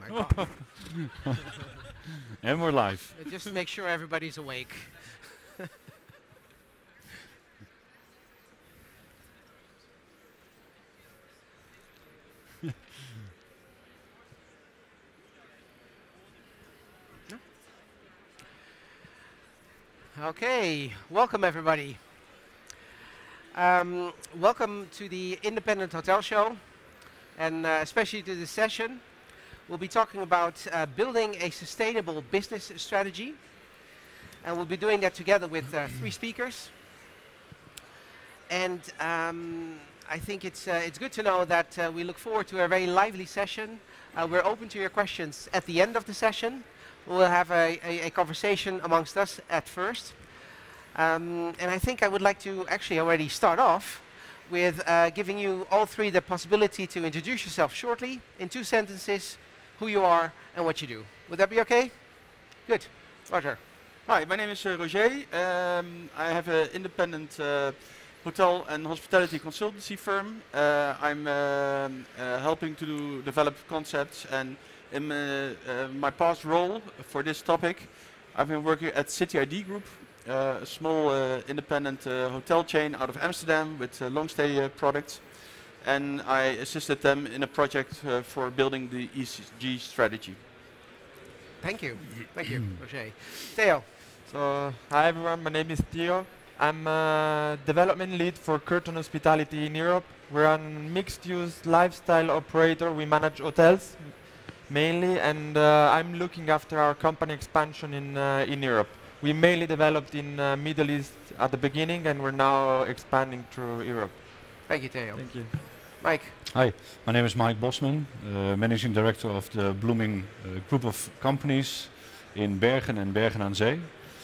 my God. And we're live. Just to make sure everybody's awake. Okay, welcome everybody. Welcome to the Independent Hotel Show, and especially to this session. We'll be talking about building a sustainable business strategy, and we'll be doing that together with three speakers. And I think it's good to know that we look forward to a very lively session. We're open to your questions at the end of the session. We'll have a conversation amongst us at first. And I think I would like to actually already start off with giving you all three the possibility to introduce yourself shortly, in 2 sentences, who you are and what you do. Would that be okay? Good. Roger. Hi, my name is Roger. I have an independent hotel and hospitality consultancy firm. I'm helping to develop concepts, and in my past role for this topic, I've been working at City ID Group, a small independent hotel chain out of Amsterdam with long stay products, and I assisted them in a project for building the ESG strategy. Thank you. Thank you, Roger. Theo. So, hi everyone, my name is Theo. I'm a development lead for Curtain Hospitality in Europe. We're a mixed-use lifestyle operator. We manage hotels mainly, and I'm looking after our company expansion in Europe. We mainly developed in Middle East at the beginning, and we're now expanding through Europe. Thank you, Theo. Thank you. Mike. Hi, my name is Mike Bosman, Managing Director of the Blooming Group of Companies in Bergen and Bergen aan Zee.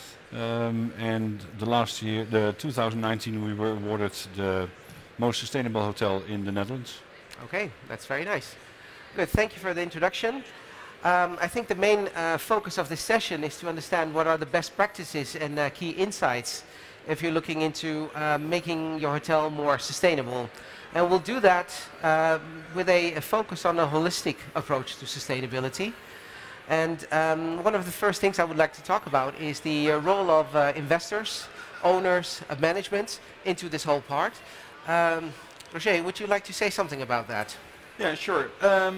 And the last year, the 2019, we were awarded the most sustainable hotel in the Netherlands. Okay, that's very nice. Good, thank you for the introduction. I think the main focus of this session is to understand what are the best practices and key insights if you're looking into making your hotel more sustainable. And we'll do that with a focus on a holistic approach to sustainability. And one of the first things I would like to talk about is the role of investors, owners, management into this whole part. Roger, would you like to say something about that? Yeah, sure.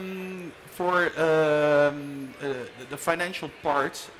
For the financial part,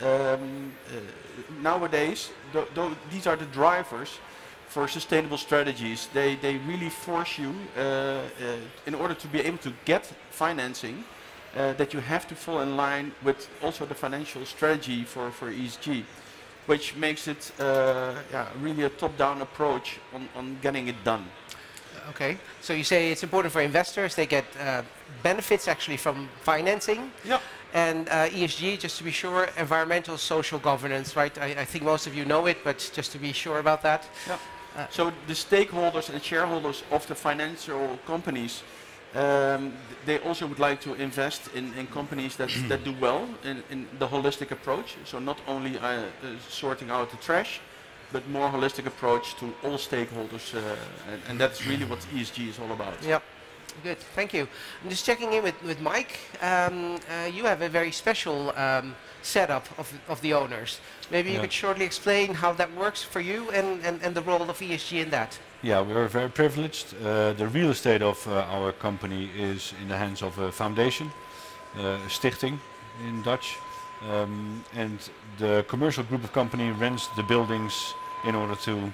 nowadays, these are the drivers for sustainable strategies. They really force you, in order to be able to get financing, that you have to fall in line with also the financial strategy for ESG, which makes it really a top-down approach on getting it done. Okay, so you say it's important for investors, they get benefits actually from financing. Yeah. And ESG, just to be sure, environmental, social governance, right? I think most of you know it, but just to be sure about that. Yeah. So the stakeholders and shareholders of the financial companies, they also would like to invest in companies that do well in the holistic approach. So not only sorting out the trash, but more holistic approach to all stakeholders, and that's really what ESG is all about. Yep, good, thank you. I'm just checking in with Mike. You have a very special setup of the owners. Maybe you could shortly explain how that works for you and the role of ESG in that. Yeah, we are very privileged. The real estate of our company is in the hands of a foundation, stichting in Dutch. And the commercial group of company rents the buildings in order to,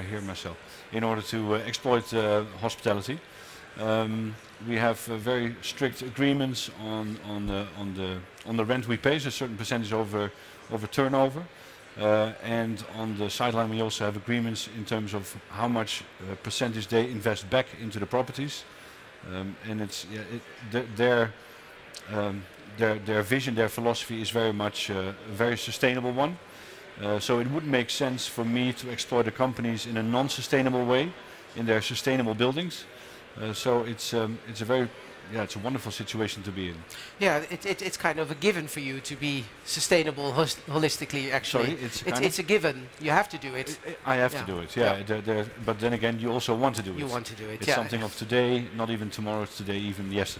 in order to exploit hospitality. We have very strict agreements on the rent we pay, so a certain percentage over turnover. And on the sideline we also have agreements in terms of how much percentage they invest back into the properties. And it's their vision, their philosophy is very much a very sustainable one. So it wouldn't make sense for me to exploit the companies in a non-sustainable way in their sustainable buildings. So it's a very it's a wonderful situation to be in. Yeah, it's kind of a given for you to be sustainable holistically. Actually, sorry, it's a given. You have to do it. I have to do it. Yeah, but then again, you also want to do it. You want to do it. It's something of today, not even tomorrow. It's today, even yesterday. Yeah.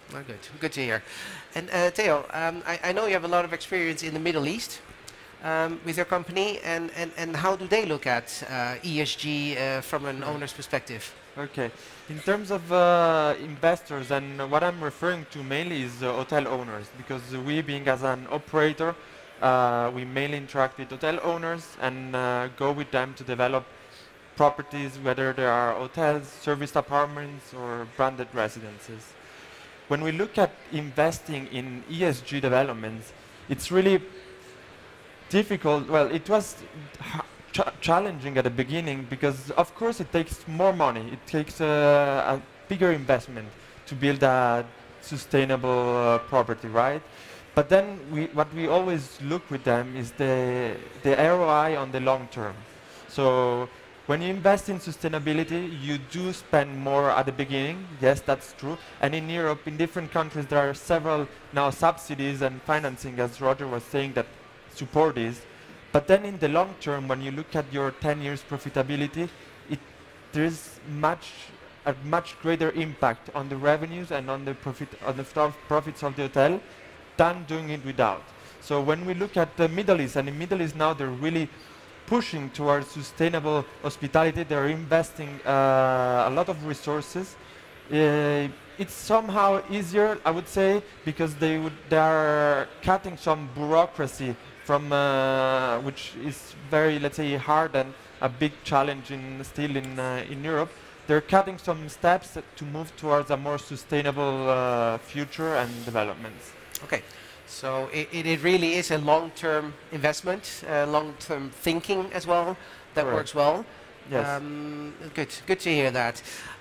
Oh, good. Good to hear. And Theo, I know you have a lot of experience in the Middle East with your company, and how do they look at ESG from an owner's perspective? Okay. In terms of investors, and what I'm referring to mainly is hotel owners, because we, being as an operator, we mainly interact with hotel owners and go with them to develop properties, whether they are hotels, serviced apartments, or branded residences. When we look at investing in ESG developments, it's really difficult. Well, it was challenging at the beginning because, of course, it takes more money. It takes a bigger investment to build a sustainable property, right? But then what we always look with them is the ROI on the long term. So when you invest in sustainability, you do spend more at the beginning. Yes, that's true. And in Europe, in different countries, there are several now subsidies and financing, as Roger was saying, that support this. But then in the long term, when you look at your 10 years profitability, there is a much greater impact on the revenues and on the profits of the hotel than doing it without. So when we look at the Middle East, and in Middle East now they're really pushing towards sustainable hospitality, they're investing a lot of resources. It's somehow easier, I would say, because they are cutting some bureaucracy from which is very, let's say, hard and a big challenge still in Europe. They're cutting some steps to move towards a more sustainable future and developments. Okay, so it really is a long-term investment, long-term thinking as well, that Correct. works well. Yes. Good to hear that.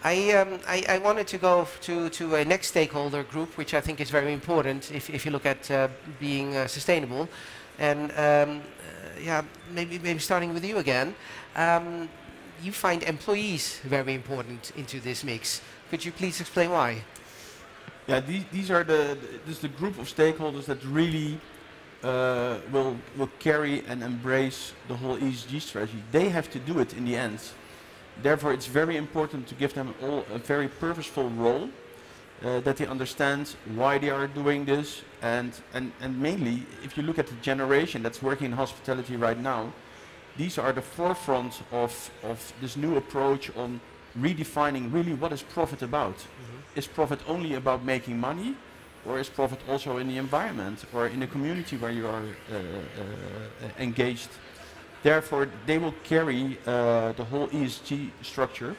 I wanted to go to a next stakeholder group, which I think is very important if you look at being sustainable. And yeah, maybe starting with you again. You find employees very important into this mix. Could you please explain why? Yeah, these are this is the group of stakeholders that really will carry and embrace the whole ESG strategy. They have to do it in the end. Therefore, it's very important to give them all a very purposeful role, that they understand why they are doing this, and mainly, if you look at the generation that's working in hospitality right now, these are the forefront of this new approach on redefining really what is profit about. Is profit only about making money, or is profit also in the environment or in the community where you are engaged? Therefore, they will carry the whole ESG structure,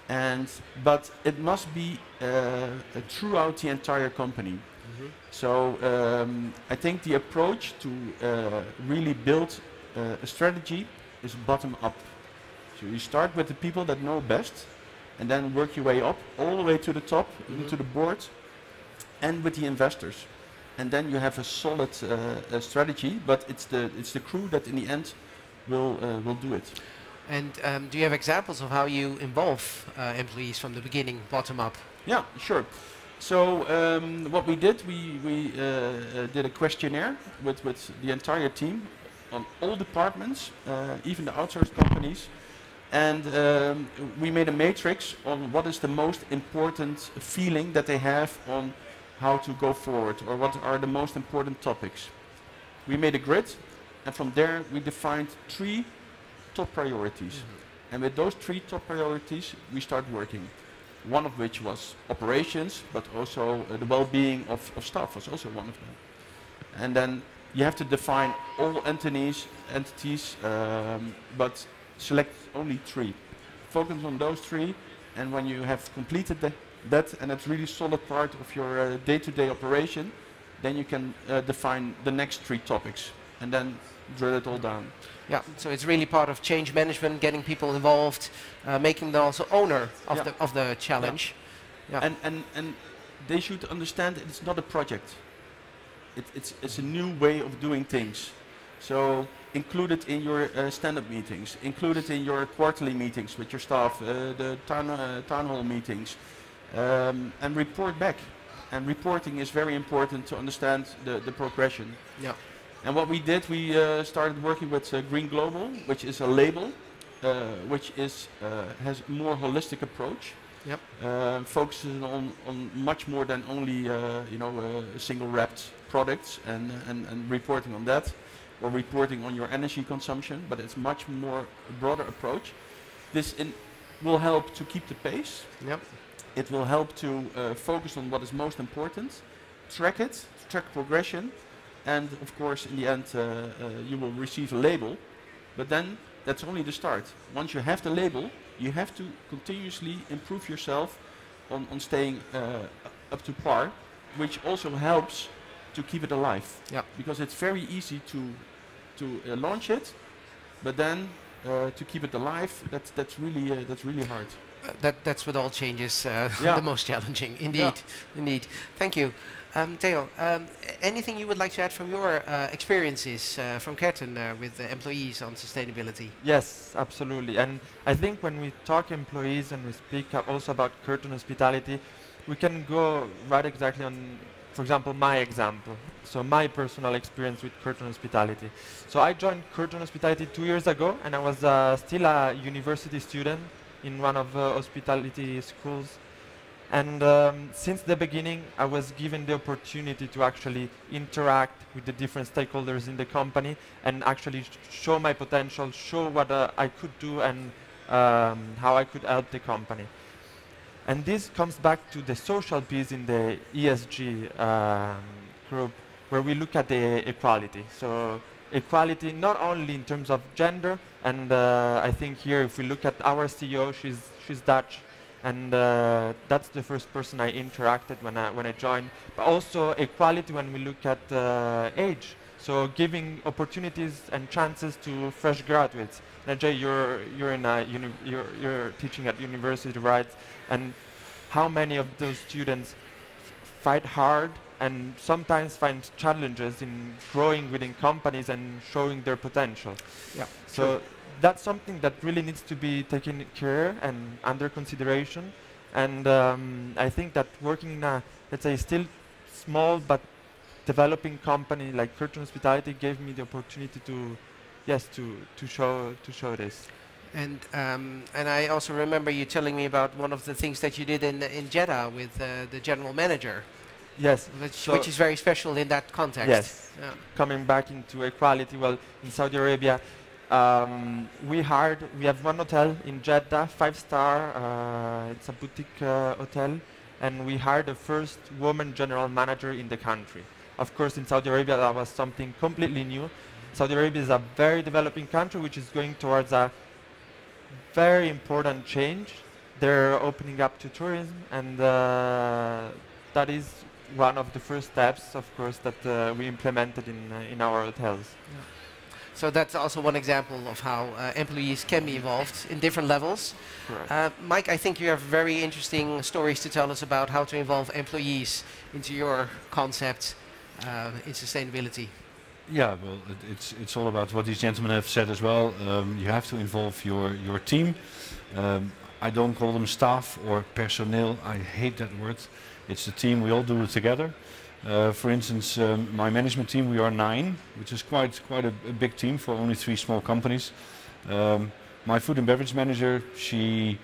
but it must be throughout the entire company. So I think the approach to really build a strategy is bottom up. So you start with the people that know best, and then work your way up all the way to the top, into the board, and with the investors. And then you have a solid strategy, but it's the crew that in the end will do it. And do you have examples of how you involve employees from the beginning, bottom up? Yeah, sure. So what we did, we did a questionnaire with the entire team on all departments, even the outsourced companies. And we made a matrix on what is the most important feeling that they have on how to go forward, or what are the most important topics. We made a grid, and from there we defined 3 top priorities. And with those 3 top priorities, we start working. One of which was operations, but also the well-being of staff was also one of them. And then you have to define all entities, but select only 3. Focus on those 3, and when you have completed that, and it's really solid part of your day-to-day operation, then you can define the next 3 topics, and then drill it all down. Yeah, so it's really part of change management, getting people involved, making them also owner of the challenge. Yeah. And they should understand that it's not a project. It's a new way of doing things. So include it in your stand-up meetings, include it in your quarterly meetings with your staff, the town hall meetings, and report back. And reporting is very important to understand the progression. Yeah. And what we did, we started working with Green Global, which is a label, which has a more holistic approach. Yep. Focuses on much more than only single wrapped products and reporting on that, or reporting on your energy consumption, but it's much more a broader approach. This will help to keep the pace. Yep. It will help to focus on what is most important, track it, track progression, and of course in the end you will receive a label, but then that's only the start. Once you have the label, you have to continuously improve yourself on staying up to par, which also helps to keep it alive. Yeah. Because it's very easy to launch it, but then to keep it alive, that's really hard. That's with all changes Yeah. the most challenging. Indeed, Yeah. indeed. Thank you. Theo, anything you would like to add from your experiences from Kerten with employees on sustainability? Yes, absolutely. And I think when we talk employees and we speak also about Curtin Hospitality, we can go right exactly on, for example, my example. So my personal experience with Curtin Hospitality. So I joined Curtin Hospitality 2 years ago, and I was still a university student in one of hospitality schools. And since the beginning, I was given the opportunity to actually interact with the different stakeholders in the company and actually show my potential, show what I could do and how I could help the company. And this comes back to the social piece in the ESG group, where we look at the equality. So equality not only in terms of gender, and I think here if we look at our CEO, she's Dutch, and that's the first person I interacted when I joined. But also equality when we look at age. So giving opportunities and chances to fresh graduates. Najee, you're teaching at university, right? And how many of those students fight hard and sometimes find challenges in growing within companies and showing their potential? Yeah. So that's something that really needs to be taken care and under consideration. And I think that working in a, let's say, still small but developing company like Curtin Hospitality gave me the opportunity to, yes, to show this. And I also remember you telling me about one of the things that you did in Jeddah with the general manager. Yes. Which is very special in that context. Yes. Yeah. Coming back into equality, well, in Saudi Arabia, we have one hotel in Jeddah, 5-star, it's a boutique hotel, and we hired the first woman general manager in the country. Of course, in Saudi Arabia, that was something completely new. Saudi Arabia is a very developing country which is going towards a very important change. They're opening up to tourism, and that is one of the first steps, of course, that we implemented in our hotels. Yeah. So that's also one example of how employees can be involved in different levels. Mike, I think you have very interesting stories to tell us about how to involve employees into your concept in sustainability. Yeah, well, it's all about what these gentlemen have said as well. You have to involve your team. I don't call them staff or personnel. I hate that word. It's the team. We all do it together. For instance, my management team, we are 9, which is quite a big team for only 3 small companies. My food and beverage manager, she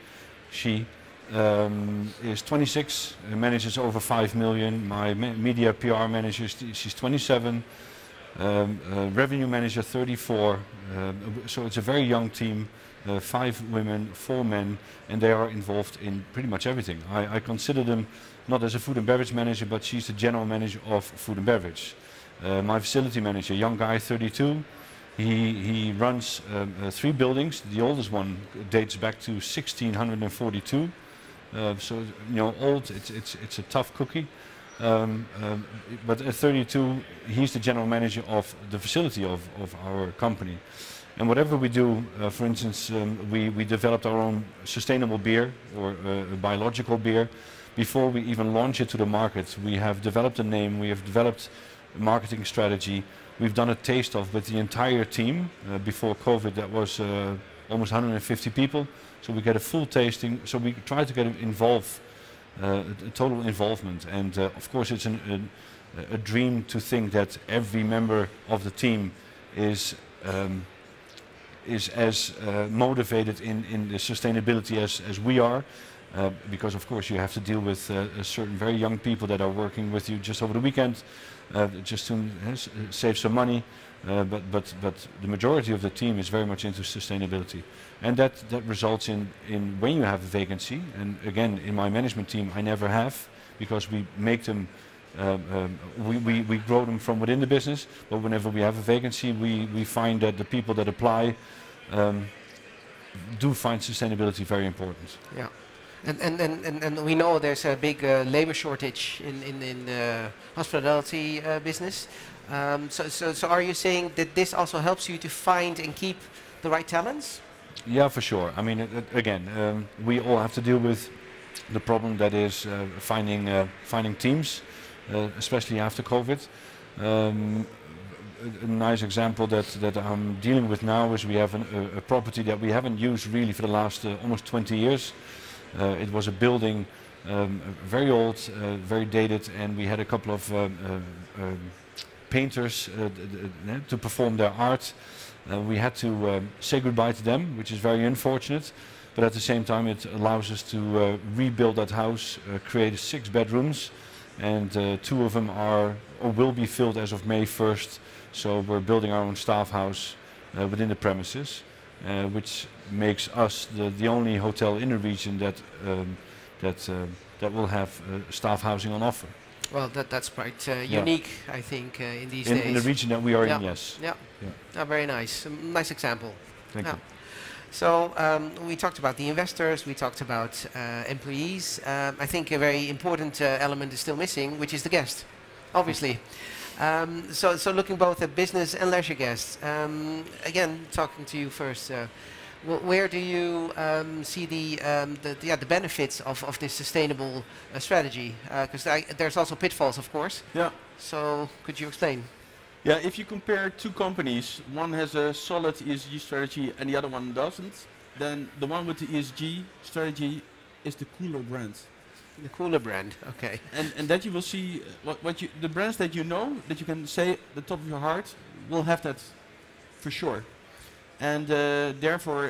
is 26, manages over 5 million. My media PR manager, she's 27. Revenue manager 34. So it's a very young team. 5 women, 4 men, and they are involved in pretty much everything. I consider them not as a food and beverage manager, but she's the general manager of food and beverage. My facility manager, young guy, 32. He runs 3 buildings. The oldest one dates back to 1642. So you know, old. It's a tough cookie. But at 32, he's the general manager of the facility of our company. And whatever we do, for instance, we developed our own sustainable beer or biological beer. Before we even launch it to the market, we have developed a name, we have developed a marketing strategy. We've done a taste of with the entire team. Before COVID, that was almost 150 people. So we get a full tasting. So we try to get involved, total involvement. And of course, it's a dream to think that every member of the team is as motivated in the sustainability as we are. because of course you have to deal with certain very young people that are working with you just over the weekend, just to save some money. But the majority of the team is very much into sustainability, and that results in when you have a vacancy. And again, in my management team, I never have, because we make them. We grow them from within the business, but whenever we have a vacancy, we find that the people that apply do find sustainability very important. Yeah. And we know there's a big labor shortage in the hospitality business. So are you saying that this also helps you to find and keep the right talents? Yeah, for sure. I mean, again, we all have to deal with the problem that is finding teams, especially after COVID. A nice example that I'm dealing with now is we have a property that we haven't used really for the last almost 20 years. It was a building, very old, very dated, and we had a couple of painters to perform their art. We had to say goodbye to them, which is very unfortunate, but at the same time it allows us to rebuild that house, create 6 bedrooms, and 2 of them are or will be filled as of May 1st. So we're building our own staff house within the premises, which makes us the only hotel in the region that will have staff housing on offer. Well, that's quite unique, I think, in these days. In the region that we are in, yes. Yeah. Very nice. Nice example. Thank you. So we talked about the investors, we talked about employees. I think a very important element is still missing, which is the guest, obviously. So looking both at business and leisure guests. Again, talking to you first, where do you see the benefits of this sustainable strategy? Because there's also pitfalls, of course. Yeah. So could you explain? Yeah, if you compare 2 companies, one has a solid ESG strategy and the other one doesn't, then the one with the ESG strategy is the Cooler brand. The Cooler brand, okay. And that you will see, the brands that you know, that you can say at the top of your heart, will have that for sure. And therefore,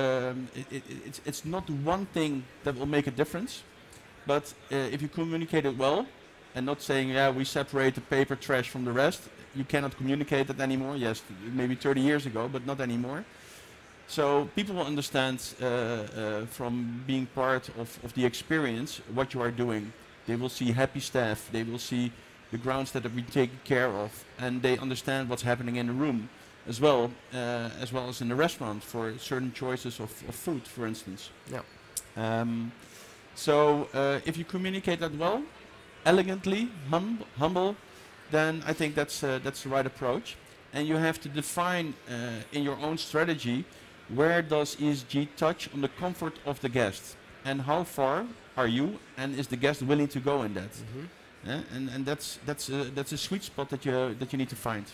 it's not one thing that will make a difference, but if you communicate it well, and not saying, yeah, we separate the paper trash from the rest, you cannot communicate that anymore. Yes, maybe 30 years ago, but not anymore. So people will understand from being part of the experience what you are doing. They will see happy staff, they will see the grounds that have been taken care of, and they understand what's happening in the room as well as in the restaurant for certain choices of food, for instance. Yeah. So if you communicate that well, elegantly, humble, then I think that's the right approach. And you have to define in your own strategy, where does ESG touch on the comfort of the guest, and how far are you and is the guest willing to go in that? Mm-hmm. And that's a sweet spot that you need to find.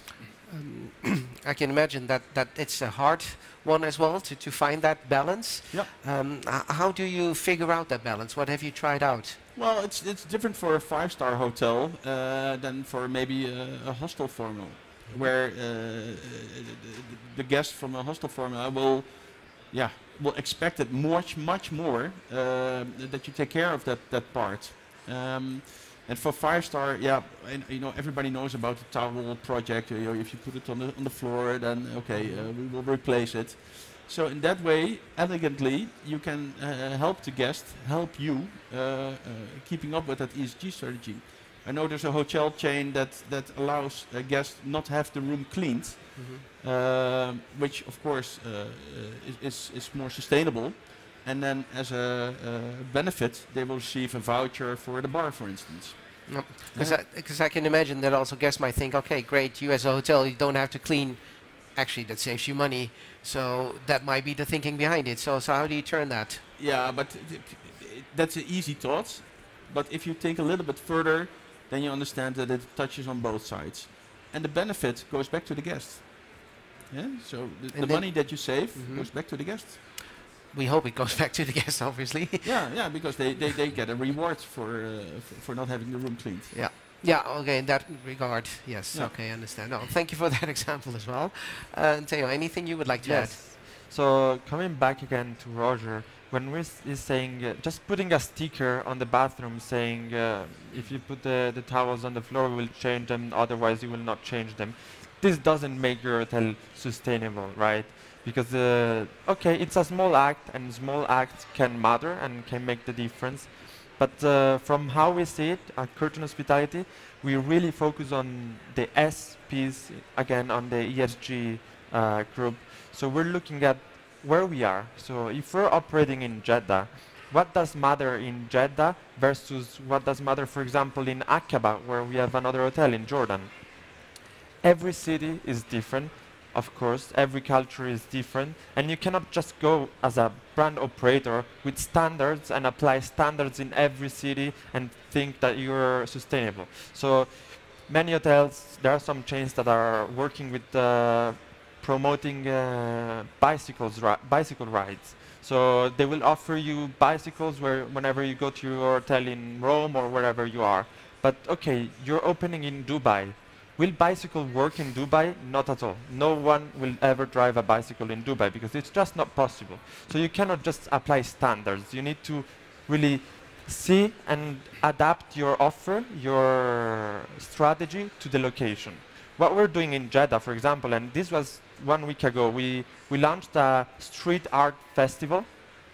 I can imagine that it's a hard one as well to find that balance. Yeah. How do you figure out that balance? What have you tried out? Well, it's different for a 5-star hotel than for maybe a hostel formula, where the guest from a hostel formula will expect it much more that you take care of that part. And for 5-star, and, everybody knows about the towel project. If you put it on the floor, then okay, we will replace it. So in that way, elegantly, you can help the guest, help you keeping up with that ESG strategy. I know there's a hotel chain that allows a guest not have the room cleaned, mm-hmm. Which of course is more sustainable. And then as a benefit, they will receive a voucher for the bar, for instance. Because I can imagine that also guests might think, okay, great, you as a hotel, you don't have to clean. Actually, that saves you money. So that might be the thinking behind it. So how do you turn that? Yeah, but that's an easy thought. But if you think a little bit further, then you understand that it touches on both sides. And the benefit goes back to the guest. Yeah? So the money that you save mm-hmm. goes back to the guest. We hope it goes back to the guests, obviously. yeah, because they get a reward for not having the room cleaned. Yeah, okay, in that regard, yes, yeah. Okay, I understand. No, thank you for that example as well. Theo, anything you would like to add? So coming back again to Roger, when is saying just putting a sticker on the bathroom saying if you put the towels on the floor, we will change them, otherwise you will not change them. This doesn't make your hotel sustainable, right? Because okay, it's a small act, and small acts can matter and can make the difference. But from how we see it at Curtin Hospitality, we really focus on the S piece, again on the ESG group. So we're looking at where we are. So if we're operating in Jeddah, what does matter in Jeddah versus what does matter, for example, in Aqaba, where we have another hotel in Jordan? Every city is different, of course, every culture is different, and you cannot just go as a brand operator with standards and apply standards in every city and think that you're sustainable. So many hotels, there are some chains that are working with promoting bicycle rides. So they will offer you bicycles whenever you go to your hotel in Rome or wherever you are. But okay, you're opening in Dubai. Will bicycle work in Dubai? Not at all. No one will ever drive a bicycle in Dubai because it's just not possible. So you cannot just apply standards. You need to really see and adapt your offer, your strategy to the location. What we're doing in Jeddah, for example, and this was 1 week ago, we launched a street art festival.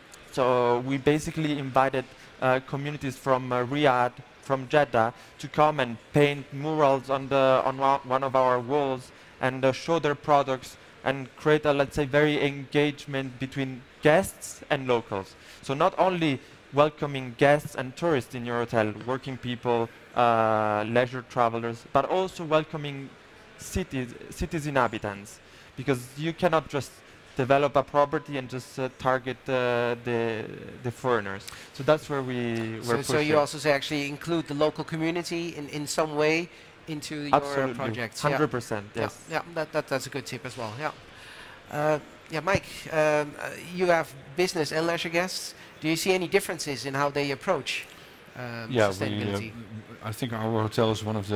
So we basically invited communities from Riyadh, from Jeddah, to come and paint murals on one of our walls and show their products and create a, let's say, very engagement between guests and locals. So not only welcoming guests and tourists in your hotel, working people, leisure travelers, but also welcoming cities inhabitants, because you cannot just develop a property and just target the foreigners. So that's where we're pushing. So you also say actually include the local community in some way into your projects. 100%, yes. Yeah, that's a good tip as well. Yeah. Yeah, Mike, you have business and leisure guests. Do you see any differences in how they approach sustainability? I think our hotel is one of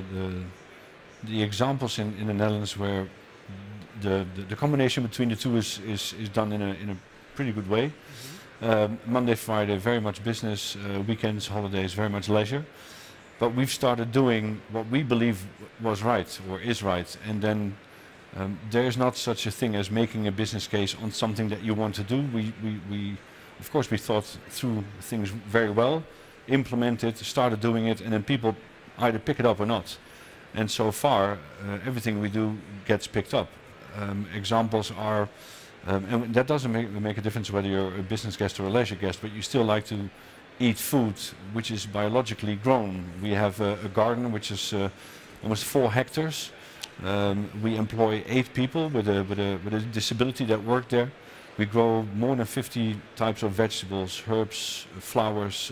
the examples in the Netherlands where the combination between the two is done in a pretty good way. Mm-hmm. Monday, Friday, very much business. Weekends, holidays, very much leisure. But we've started doing what we believe was right or is right, and then there is not such a thing as making a business case on something that you want to do. We of course we thought through things very well, implemented, started doing it, and then people either pick it up or not. And so far, everything we do gets picked up. Examples are, and that doesn't make a difference whether you're a business guest or a leisure guest, but you still like to eat food which is biologically grown. We have a garden which is almost 4 hectares. We employ 8 people with a disability that work there. We grow more than 50 types of vegetables, herbs, flowers,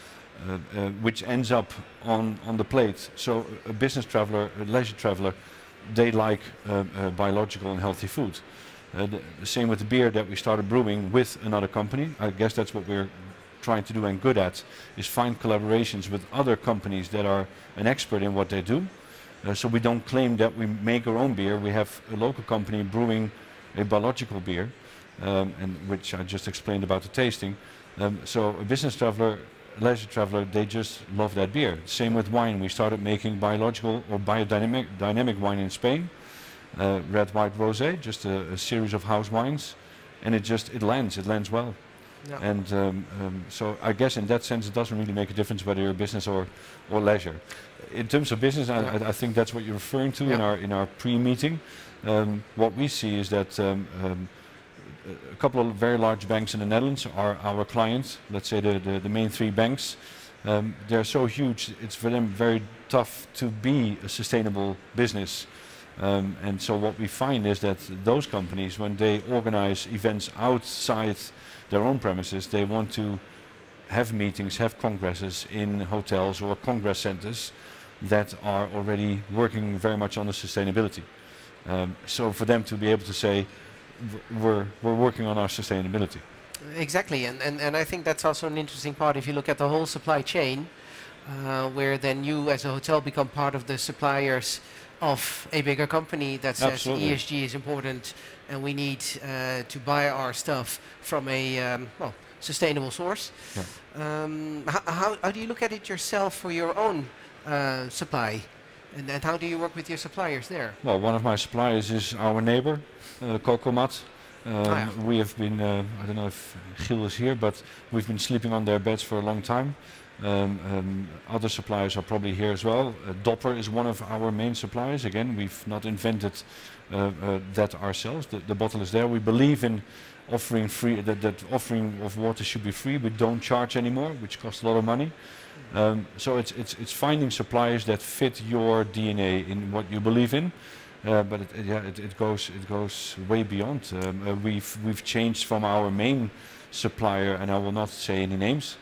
which ends up on the plate. So a business traveler, a leisure traveler, they like biological and healthy food. The same with the beer that we started brewing with another company. I guess that's what we're trying to do and good at, is find collaborations with other companies that are an expert in what they do. So we don't claim that we make our own beer. We have a local company brewing a biological beer, and which I just explained about the tasting. So a business traveler, leisure traveler, they just love that beer. Same with wine. We started making biological or biodynamic wine in Spain. Red, white, rosé, just a series of house wines, and it lands well. Yeah. And so I guess in that sense it doesn't really make a difference whether you're business or leisure. In terms of business, I think that's what you're referring to in our pre-meeting. What we see is that a couple of very large banks in the Netherlands are our clients. Let's say the main 3 banks. They're so huge, it's for them very tough to be a sustainable business. And so what we find is that those companies, when they organize events outside their own premises, they want to have meetings, have congresses in hotels or congress centers that are already working very much on the sustainability. So for them to be able to say, we're working on our sustainability. Exactly, and I think that's also an interesting part if you look at the whole supply chain, where then you as a hotel become part of the suppliers of a bigger company that says ESG is important and we need to buy our stuff from a sustainable source. Yeah. How do you look at it yourself for your own supply? And how do you work with your suppliers there? Well, one of my suppliers is our neighbor, Cocomat. Yeah. We have been, I don't know if Giel is here, but we've been sleeping on their beds for a long time. Other suppliers are probably here as well. Dopper is one of our main suppliers. Again, we've not invented that ourselves. The bottle is there. We believe in offering free, that offering of water should be free. We don't charge anymore, which costs a lot of money. So it's finding suppliers that fit your DNA in what you believe in. But it goes way beyond. We've changed from our main supplier, and I will not say any names,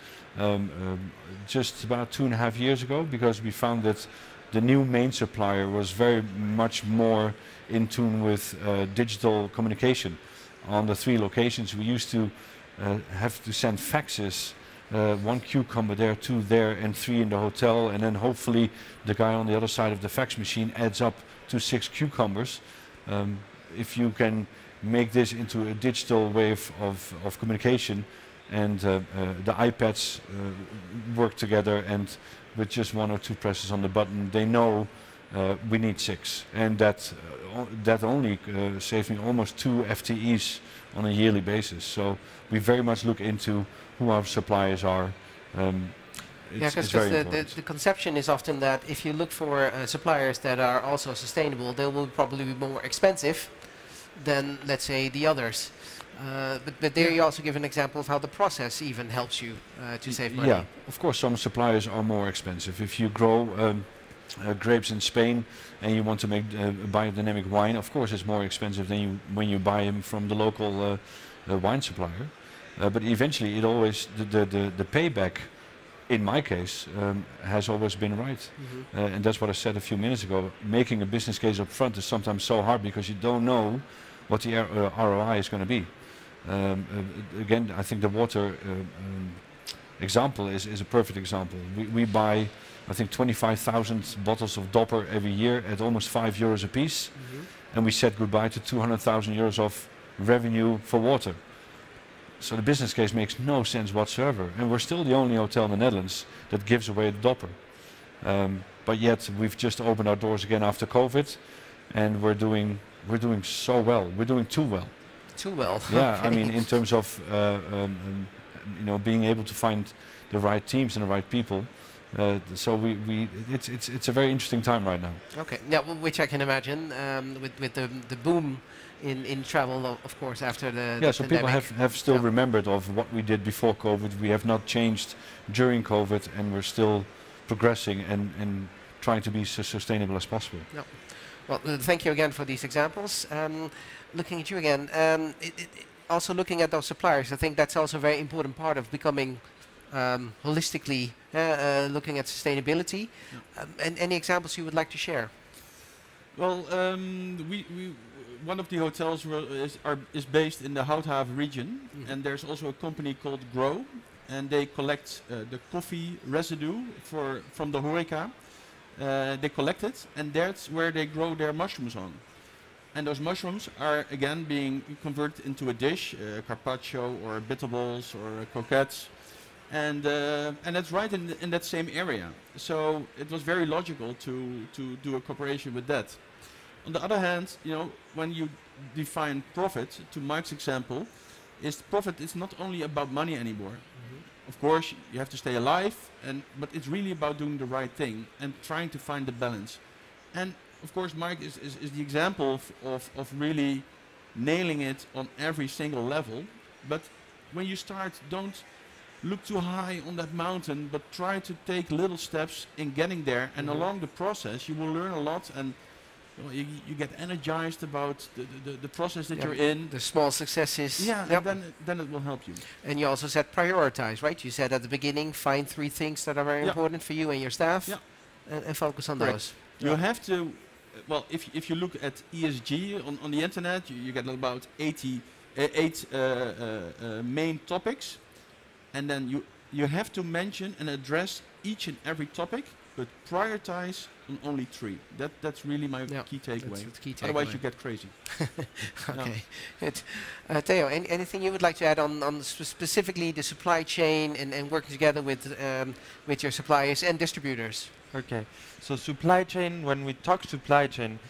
just about 2.5 years ago, because we found that the new main supplier was very much more in tune with digital communication. On the 3 locations, we used to have to send faxes, 1 cucumber there, 2 there, and 3 in the hotel, and then hopefully the guy on the other side of the fax machine adds up to 6 cucumbers. If you can make this into a digital wave of communication, and the iPads work together, and with just 1 or 2 presses on the button, they know we need 6, and that only saves me almost 2 FTEs on a yearly basis. So we very much look into who our suppliers are. Yeah, because the conception is often that if you look for suppliers that are also sustainable, they will probably be more expensive than, let's say, the others. But there you also give an example of how the process even helps you to save money. Yeah, of course some suppliers are more expensive. If you grow grapes in Spain and you want to make biodynamic wine, of course it's more expensive than when you buy them from the local wine supplier. But eventually it always, the payback, in my case, has always been right. And that's what I said a few minutes ago. Making a business case up front is sometimes so hard because you don't know what the ROI is going to be. Again, I think the water example is a perfect example. We buy, I think, 25,000 bottles of Dopper every year at almost €5 a piece. And we said goodbye to 200,000 euros of revenue for water. So the business case makes no sense whatsoever, and we're still the only hotel in the Netherlands that gives away the Dopper. But yet we've just opened our doors again after COVID, and we're doing so well. We're doing too well. Too well. Yeah, Okay. I mean, in terms of being able to find the right teams and the right people. So it's a very interesting time right now. Okay, yeah, well, which I can imagine with the boom in travel, of course, after the So pandemic. people have still remembered of what we did before COVID. We have not changed during COVID, and we're still progressing and trying to be so sustainable as possible. No. Well, thank you again for these examples. Looking at you again, also looking at those suppliers, I think that's also a very important part of becoming holistically looking at sustainability. And any examples you would like to share? Well, one of the hotels is based in the Houthaven region, and there's also a company called Grow, and they collect the coffee residue from the horeca. They collect it, and that's where they grow their mushrooms on. And those mushrooms are again being converted into a dish, carpaccio or bitterballs or croquettes, and that's right in that same area. So it was very logical to do a cooperation with that. On the other hand, when you define profit, to Mike's example, profit is not only about money anymore. Of course, you have to stay alive, but it's really about doing the right thing and trying to find the balance. And of course, Mike is the example of really nailing it on every single level. But when you start, don't look too high on that mountain, but try to take little steps in getting there. And along the process, you will learn a lot, and you get energized about the process that you're in. The small successes. Yeah, Yep. and then it will help you. And you also said prioritize, right? You said at the beginning, find 3 things that are very important for you and your staff, and focus on Correct. those. You have to, well, if you look at ESG on the internet, you get about 8 main topics, and then you have to mention and address each and every topic, but prioritize on only 3. That's really my key takeaway. That's the key Otherwise, takeaway. you get crazy. Okay. Good. Theo, anything you would like to add on specifically the supply chain and working together with your suppliers and distributors? Okay, so supply chain, when we talk supply chain,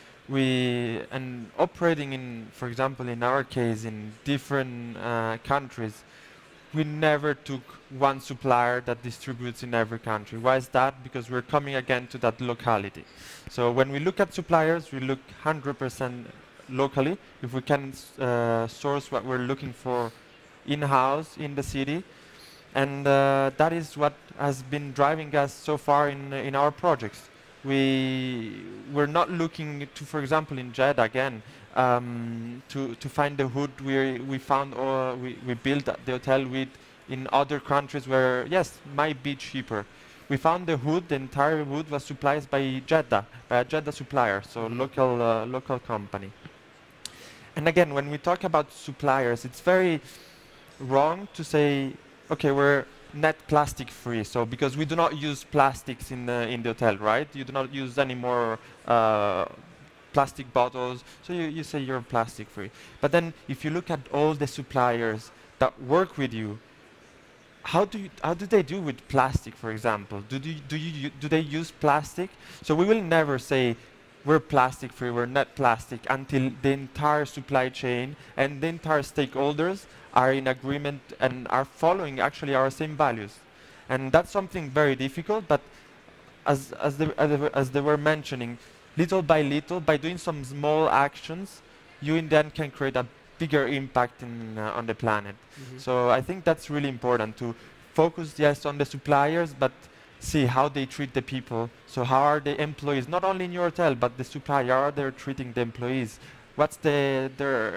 and operating in, for example, in our case, in different countries, we never took one supplier that distributes in every country. Why is that? Because we're coming again to that locality. So when we look at suppliers, we look 100% locally. If we can source what we're looking for in-house in the city, and that is what has been driving us so far in our projects. We're not looking to, for example, in Jeddah again, to find the wood we found or we built the hotel with in other countries where, yes, might be cheaper. We found the wood, the entire wood was supplied by Jeddah, by a Jeddah supplier, so local company. And again, when we talk about suppliers, it's very wrong to say, okay, we're net plastic free, so because we do not use plastics in the hotel, right? You do not use any more plastic bottles, so you say you're plastic free. But then if you look at all the suppliers that work with you, how do they do with plastic, for example? Do they use plastic? So we will never say we're plastic free, we're net plastic, until the entire supply chain and the entire stakeholders are in agreement and are following actually our same values. And that's something very difficult, but as they were mentioning, little by little, by doing some small actions, you in the end can create a bigger impact on the planet. So I think that's really important to focus, yes, on the suppliers, but see how they treat the people. So how are the employees, not only in your hotel, but the supplier, how are they treating the employees? What's their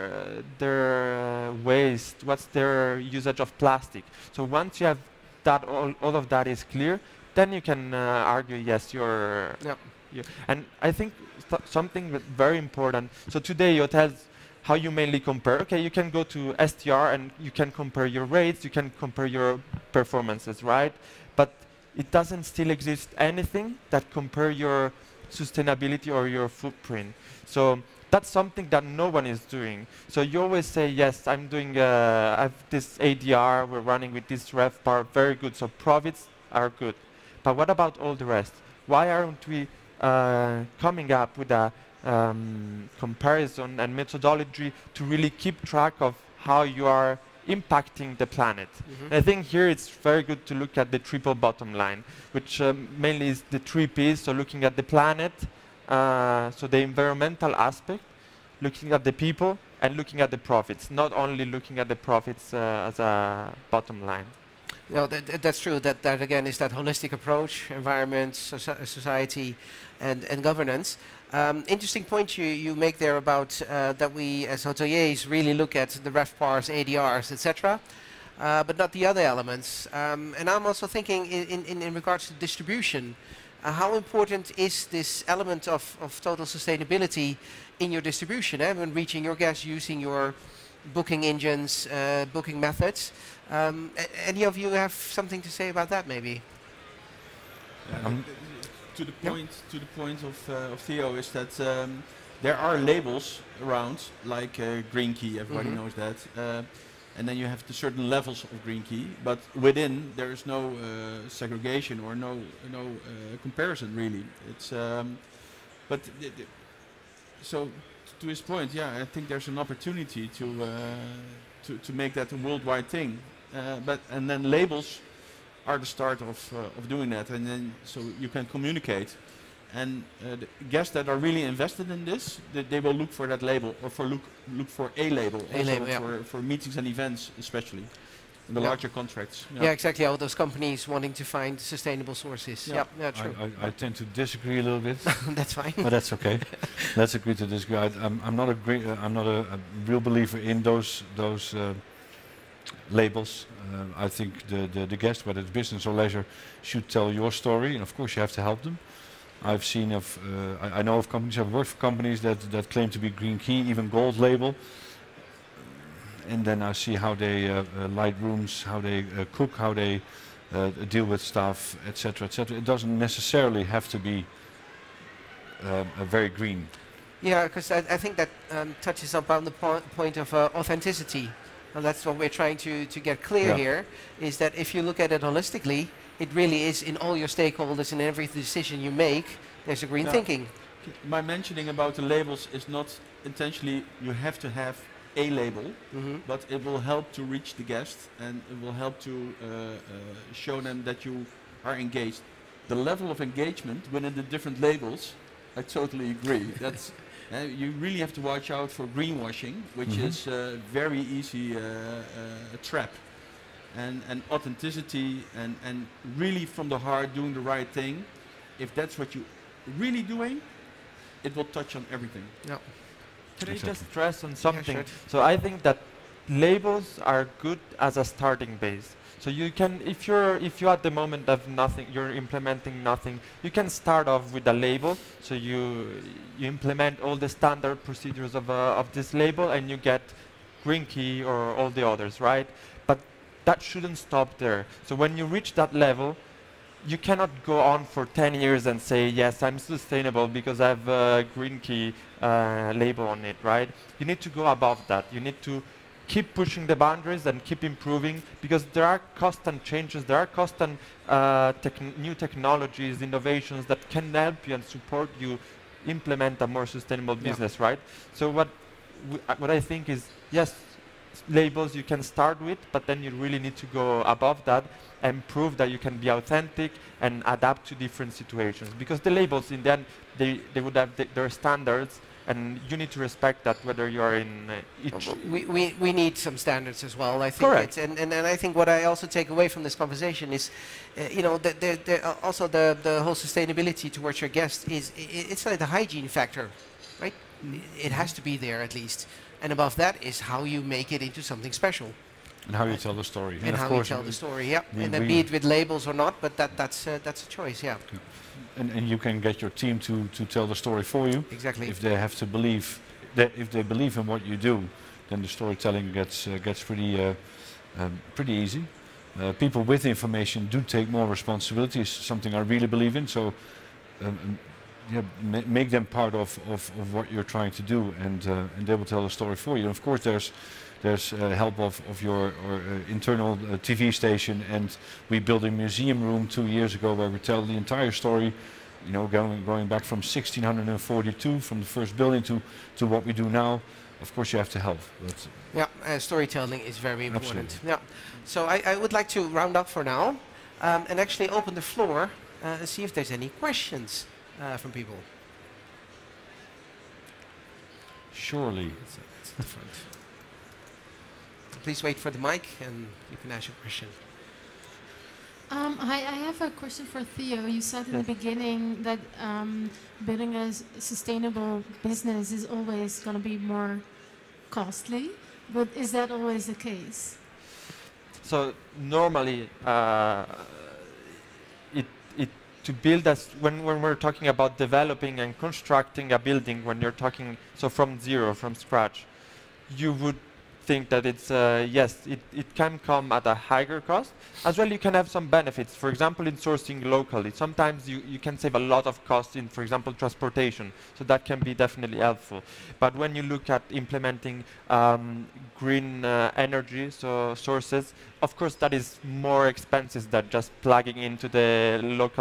waste? What's their usage of plastic? So once you have that, all of that is clear, then you can argue, yes, you're... Yep. And I think something very important. So today hotels, how you mainly compare? Okay, you can go to STR and you can compare your rates, you can compare your performances, right? But it doesn't still exist anything that compare your sustainability or your footprint. So that's something that no one is doing. So you always say, yes, I'm doing, I have this ADR, we're running with this RevPAR, very good, so profits are good. But what about all the rest? Why aren't we coming up with a comparison and methodology to really keep track of how you are impacting the planet? I think here it's very good to look at the triple bottom line, which mainly is the 3 Ps, so looking at the planet, so the environmental aspect, looking at the people, and looking at the profits, not only looking at the profits as a bottom line. No, that's true. That again is that holistic approach: environment, society, and governance. Interesting point you make there about that we as hoteliers really look at the RevPARs, ADRs, etc., but not the other elements. And I'm also thinking in regards to distribution, how important is this element of total sustainability in your distribution? When reaching your guests, using your booking engines, booking methods. Any of you have something to say about that, maybe? To the point of Theo is that there are labels around, like Green Key. Everybody knows that, and then you have the certain levels of Green Key. But within there is no segregation or no comparison really. It's so to his point, yeah, I think there's an opportunity to make that a worldwide thing. And then labels are the start of doing that, and then so you can communicate. And the guests that are really invested in this, they will look for that label, or look for a label, for meetings and events, especially in the larger contracts. Yeah, exactly. All those companies wanting to find sustainable sources. Yeah, true. I tend to disagree a little bit. That's fine. But that's okay. Let's agree to disagree. I'm not a real believer in those labels. I think the guest, whether it's business or leisure, should tell your story, and of course you have to help them. I've seen I know of companies, I've worked for companies that claim to be Green Key, even Gold label, and then I see how they light rooms, how they cook, how they deal with staff, etc., etc. It doesn't necessarily have to be a very green. Yeah, because I think that touches upon the point of authenticity. And that's what we're trying to get clear Yeah. here, is that if you look at it holistically, it really is in all your stakeholders, in every decision you make, there's a green Yeah. thinking. My mentioning about the labels is not intentionally you have to have a label, but it will help to reach the guest and it will help to show them that you are engaged. The level of engagement within the different labels, I totally agree. That's you really have to watch out for greenwashing, which is very easy a trap. And authenticity and really from the heart doing the right thing, if that's what you really doing, it will touch on everything. Yeah. Can I Exactly. just stress on something? sure. So I think that labels are good as a starting base. So you can, if you at the moment have nothing, you're implementing nothing, you can start off with a label. So you implement all the standard procedures of this label, and you get Green Key or all the others, right? But that shouldn't stop there. So when you reach that level, you cannot go on for 10 years and say, yes, I'm sustainable because I have a Green Key label on it, right? You need to go above that. You need to keep pushing the boundaries and keep improving, because there are constant changes, there are constant new technologies, innovations that can help you and support you implement a more sustainable business, right? So what I think is, yes, labels you can start with, but then you really need to go above that and prove that you can be authentic and adapt to different situations. Because the labels, in the end, they would have their standards, and you need to respect that whether you are in each. We need some standards as well. I think. Correct. And I think what I also take away from this conversation is, you know, also the whole sustainability towards your guest is it's like the hygiene factor, right? It has to be there at least. And above that is how you make it into something special. And how you tell the story. And of how you course tell the story, yeah. we- And then we- be it with labels or not, but that's a choice, yeah. And you can get your team to tell the story for you. Exactly. If they have to believe, that if they believe in what you do, then the storytelling gets pretty easy. People with information do take more responsibility. It's something I really believe in. So yeah, make them part of what you're trying to do, and they will tell the story for you. And of course, there's help of your internal TV station, and we built a museum room 2 years ago where we tell the entire story, you know, going back from 1642, from the first building to what we do now. Of course, you have to help. But Yeah, storytelling is very important. Absolutely. Yeah. So I would like to round up for now, and actually open the floor and see if there's any questions from people. surely, It's the front. Please wait for the mic and you can ask your question. Hi, I have a question for Theo. You said in the beginning that building a sustainable business is always going to be more costly, but is that always the case? So normally, to build us, when we're talking about developing and constructing a building, when you're talking so from zero, from scratch, you would think that it's yes, it can come at a higher cost. As well, you can have some benefits. For example, in sourcing locally, sometimes you can save a lot of cost in, for example, transportation. So that can be definitely helpful. But when you look at implementing green energy sources, of course, that is more expensive than just plugging into the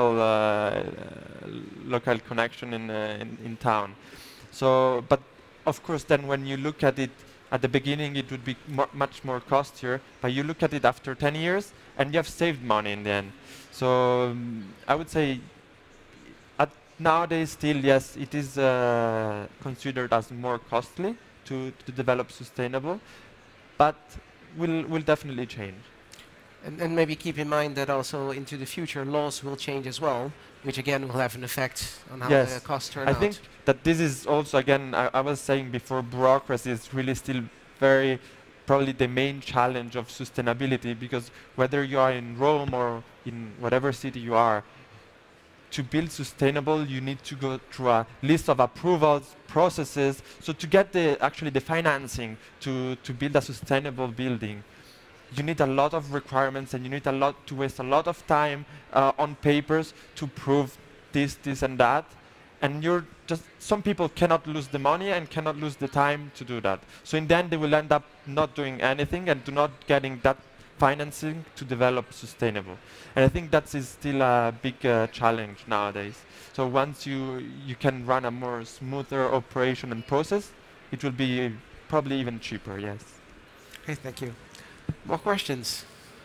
local connection in town. So, but of course, then when you look at it. At the beginning, it would be much more costlier, but you look at it after 10 years, and you have saved money in the end. So I would say, nowadays still, yes, it is considered as more costly to develop sustainable, but will definitely change. And maybe keep in mind that also into the future laws will change as well, which again will have an effect on how Yes. the costs turn I out. think that this is also, again, I was saying before, bureaucracy is really still probably the main challenge of sustainability, because whether you are in Rome or in whatever city you are, to build sustainable, you need to go through a list of approvals, processes. So to get actually the financing to build a sustainable building, you need a lot of requirements and you need a lot to waste a lot of time on papers to prove this and that. And some people cannot lose the money and cannot lose the time to do that. So in the end, they will end up not doing anything and do not getting that financing to develop sustainable. And I think that is still a big challenge nowadays. So once you can run a more smoother operation and process, it will be probably even cheaper, yes. Okay, thank you. More questions?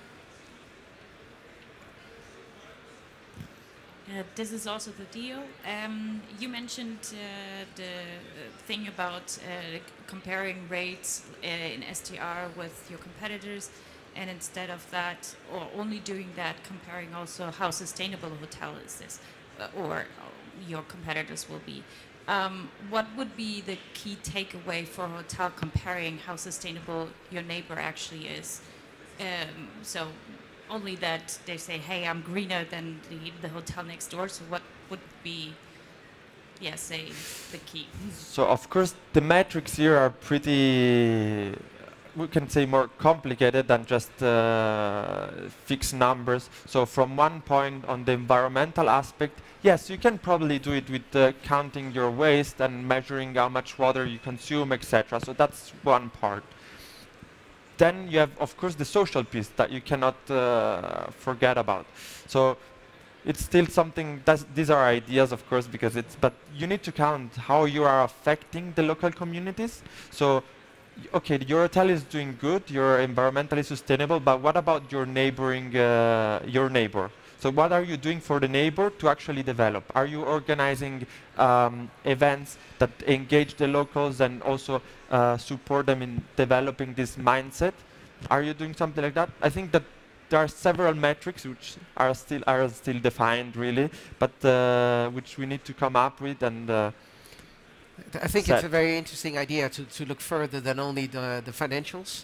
This is also the deal. You mentioned the thing about comparing rates in STR with your competitors, and instead of that, or only doing that, comparing also how sustainable a hotel is this, or your competitors will be. What would be the key takeaway for a hotel comparing how sustainable your neighbor actually is? So only that they say, hey, I'm greener than the hotel next door. So what would be, say, the key? So of course the metrics here are pretty, we can say, more complicated than just fixed numbers. So from one point on the environmental aspect, yes, you can probably do it with counting your waste and measuring how much water you consume, etc. So that's one part. Then you have, of course, the social piece that you cannot forget about. So it's still something, these are ideas, of course, but you need to count how you are affecting the local communities. So, okay, your hotel is doing good, you're environmentally sustainable, but what about your your neighbor? So what are you doing for the neighbor to actually develop? Are you organizing events that engage the locals and also support them in developing this mindset? Are you doing something like that? I think that there are several metrics which are still defined, really, but which we need to come up with and I think it's a very interesting idea to look further than only the financials.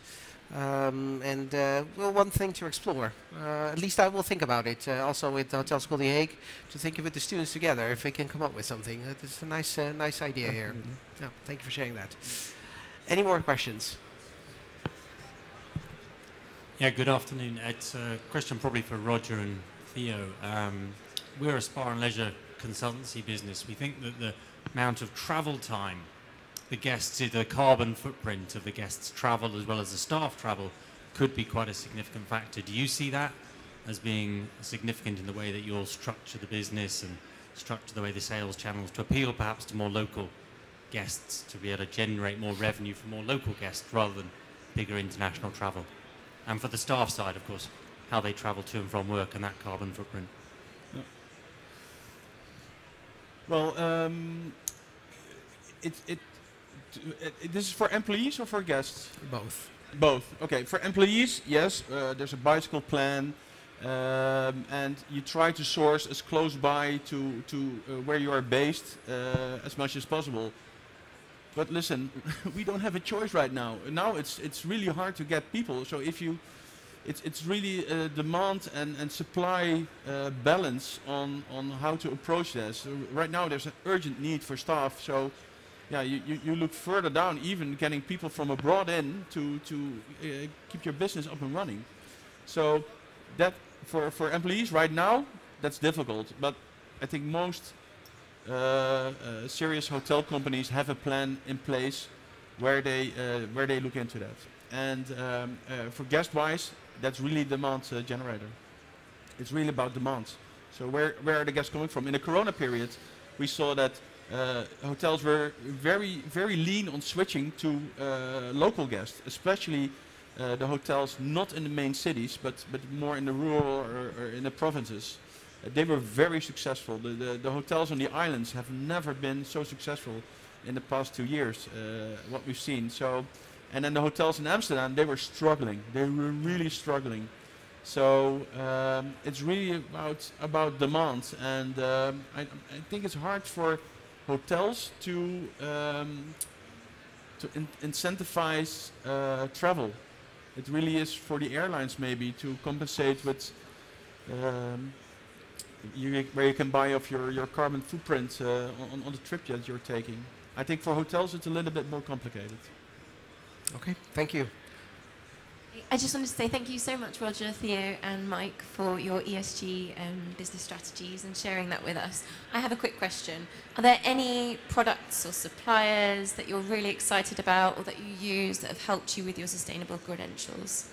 Well, one thing to explore. At least I will think about it. Also with the Hotel School The Hague, to think of it with the students together, if we can come up with something. It's a nice idea here. Yeah, thank you for sharing that. Any more questions? Yeah, good afternoon. It's a question probably for Roger and Theo. We're a spa and leisure consultancy business. We think that the amount of travel time the carbon footprint of the guests' travel as well as the staff travel could be quite a significant factor. Do you see that as being significant in the way that you'll structure the business and structure the way the sales channels to appeal perhaps to more local guests, to be able to generate more revenue for more local guests rather than bigger international travel? And for the staff side, of course, how they travel to and from work and that carbon footprint. Yeah. Well, this is for employees or for guests? Both. Both. Okay. For employees, yes, there's a bicycle plan, and you try to source as close by to where you are based as much as possible. But listen, we don't have a choice right now. Now it's really hard to get people. So if you, it's really demand and supply balance on how to approach this. So right now there's an urgent need for staff. So yeah, you look further down, even getting people from abroad in to keep your business up and running. So that for employees right now, that's difficult. But I think most serious hotel companies have a plan in place where they look into that. And for guest-wise, that's really demand generator. It's really about demand. So where are the guests coming from? In the Corona period, we saw that hotels were very lean on switching to local guests, especially the hotels not in the main cities, but more in the rural or in the provinces. They were very successful. The hotels on the islands have never been so successful in the past 2 years, what we've seen. So, and then the hotels in Amsterdam, they were struggling. They were really struggling. So it's really about demand, and I think it's hard for hotels to incentivize travel. It really is for the airlines maybe to compensate with where you can buy off your carbon footprint on the trip that you're taking. I think for hotels it's a little bit more complicated. Okay, thank you. I just wanted to say thank you so much, Roger, Theo, and Mike, for your ESG business strategies and sharing that with us. I have a quick question. Are there any products or suppliers that you're really excited about or that you use that have helped you with your sustainable credentials?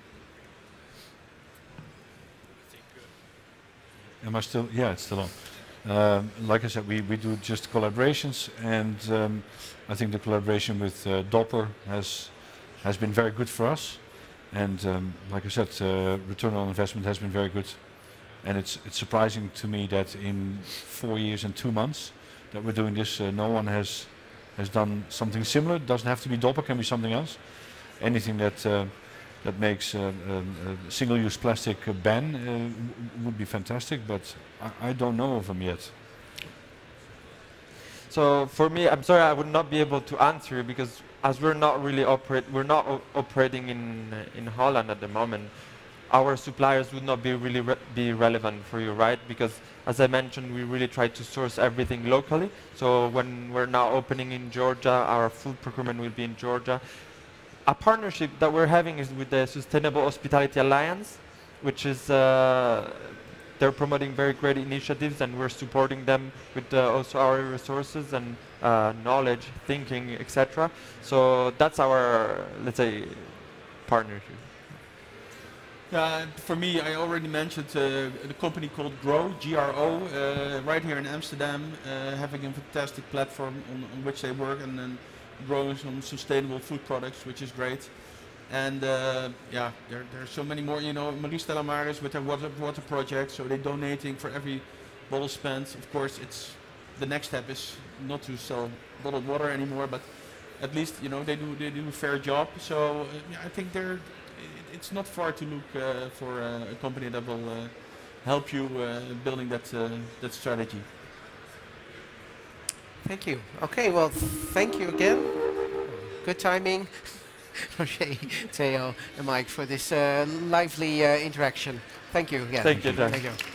Am I still? Yeah, it's still on. Like I said, we do just collaborations, and I think the collaboration with Doppler has been very good for us. And like I said, return on investment has been very good. And it's surprising to me that in 4 years and 2 months that we're doing this, no one has done something similar. It doesn't have to be Doppler, can be something else. Anything that makes single-use plastic ban would be fantastic, but I don't know of them yet. So for me, I'm sorry, I would not be able to answer you because as we're not operating in Holland at the moment, our suppliers would not be really be relevant for you, right? Because as I mentioned, we really try to source everything locally. So when we're now opening in Georgia, our food procurement will be in Georgia. A partnership that we're having is with the Sustainable Hospitality Alliance, which is they're promoting very great initiatives, and we're supporting them with also our resources and knowledge, thinking, etc. So that's our, let's say, partnership. For me, I already mentioned the company called Grow, G-R-O, right here in Amsterdam, having a fantastic platform on which they work and then growing some sustainable food products, which is great. And yeah, there are so many more. You know, Marie Stella Maris with their water project, so they're donating for every bottle spent. Of course, the next step is not to sell bottled water anymore, but at least they do a fair job. So I think it's not far to look for a company that will help you building that strategy. Thank you. Okay, well, thank you again. Good timing, Roger, Theo, and Mike, for this lively interaction. Thank you again. Thank you. Thank you.